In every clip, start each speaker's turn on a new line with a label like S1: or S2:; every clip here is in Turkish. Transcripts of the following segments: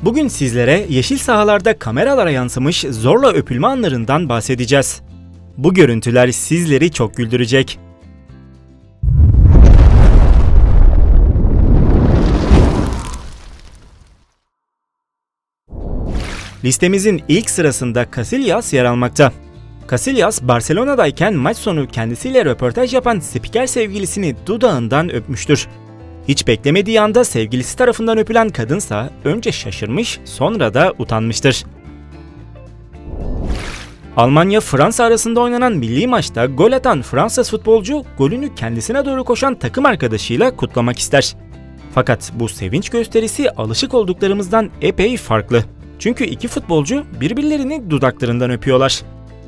S1: Bugün sizlere yeşil sahalarda kameralara yansımış zorla öpülme anlarından bahsedeceğiz. Bu görüntüler sizleri çok güldürecek. Listemizin ilk sırasında Casillas yer almakta. Casillas, Barcelona'dayken maç sonu kendisiyle röportaj yapan spiker sevgilisini dudağından öpmüştür. Hiç beklemediği anda sevgilisi tarafından öpülen kadınsa önce şaşırmış, sonra da utanmıştır. Almanya-Fransa arasında oynanan milli maçta gol atan Fransız futbolcu golünü kendisine doğru koşan takım arkadaşıyla kutlamak ister. Fakat bu sevinç gösterisi alışık olduklarımızdan epey farklı. Çünkü iki futbolcu birbirlerini dudaklarından öpüyorlar.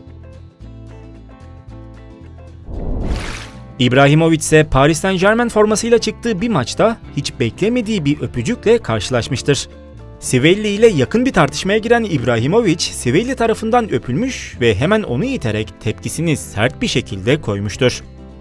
S1: İbrahimovic ise Paris Saint-Germain formasıyla çıktığı bir maçta hiç beklemediği bir öpücükle karşılaşmıştır. Sivelli ile yakın bir tartışmaya giren İbrahimovic, Sivelli tarafından öpülmüş ve hemen onu iterek tepkisini sert bir şekilde koymuştur.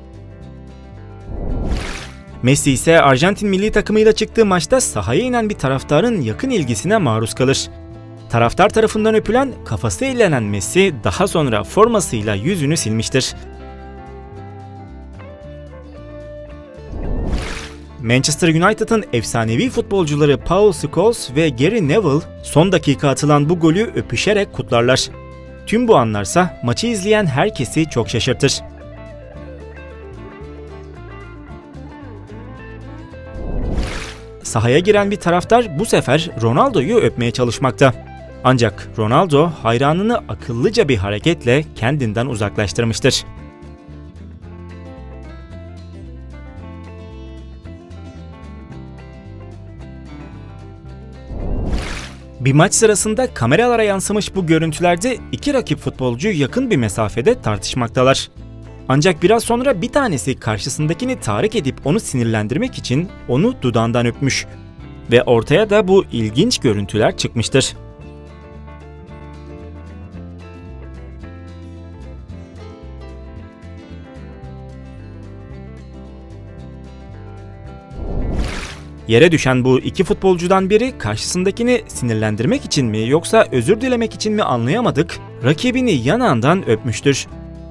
S1: Messi ise Arjantin milli takımıyla çıktığı maçta sahaya inen bir taraftarın yakın ilgisine maruz kalır. Taraftar tarafından öpülen, kafası ellenen Messi daha sonra formasıyla yüzünü silmiştir. Manchester United'ın efsanevi futbolcuları Paul Scholes ve Gary Neville son dakika atılan bu golü öpüşerek kutlarlar. Tüm bu anlarsa maçı izleyen herkesi çok şaşırtır. Sahaya giren bir taraftar bu sefer Ronaldo'yu öpmeye çalışmakta. Ancak Ronaldo hayranını akıllıca bir hareketle kendinden uzaklaştırmıştır. Bir maç sırasında kameralara yansımış bu görüntülerde iki rakip futbolcu yakın bir mesafede tartışmaktalar. Ancak biraz sonra bir tanesi karşısındakini tahrik edip onu sinirlendirmek için onu dudağından öpmüş. Ve ortaya da bu ilginç görüntüler çıkmıştır. Yere düşen bu iki futbolcudan biri karşısındakini sinirlendirmek için mi yoksa özür dilemek için mi anlayamadık, rakibini yanağından öpmüştür.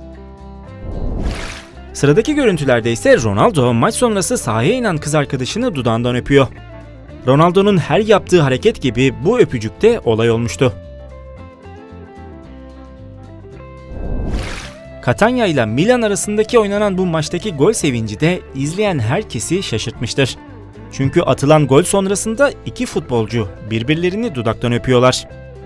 S1: Sıradaki görüntülerde ise Ronaldo maç sonrası sahaya inen kız arkadaşını dudağından öpüyor. Ronaldo'nun her yaptığı hareket gibi bu öpücük de olay olmuştu. Catania ile Milan arasındaki oynanan bu maçtaki gol sevinci de izleyen herkesi şaşırtmıştır. Çünkü atılan gol sonrasında iki futbolcu birbirlerini dudaktan öpüyorlar.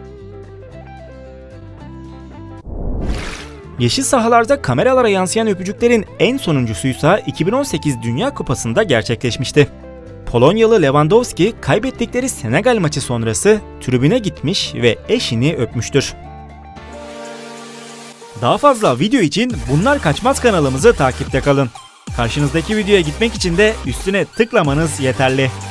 S1: Yeşil sahalarda kameralara yansıyan öpücüklerin en sonuncusuysa 2018 Dünya Kupası'nda gerçekleşmişti. Polonyalı Lewandowski kaybettikleri Senegal maçı sonrası tribüne gitmiş ve eşini öpmüştür. Daha fazla video için Bunlar Kaçmaz kanalımızı takipte kalın. Karşınızdaki videoya gitmek için de üstüne tıklamanız yeterli.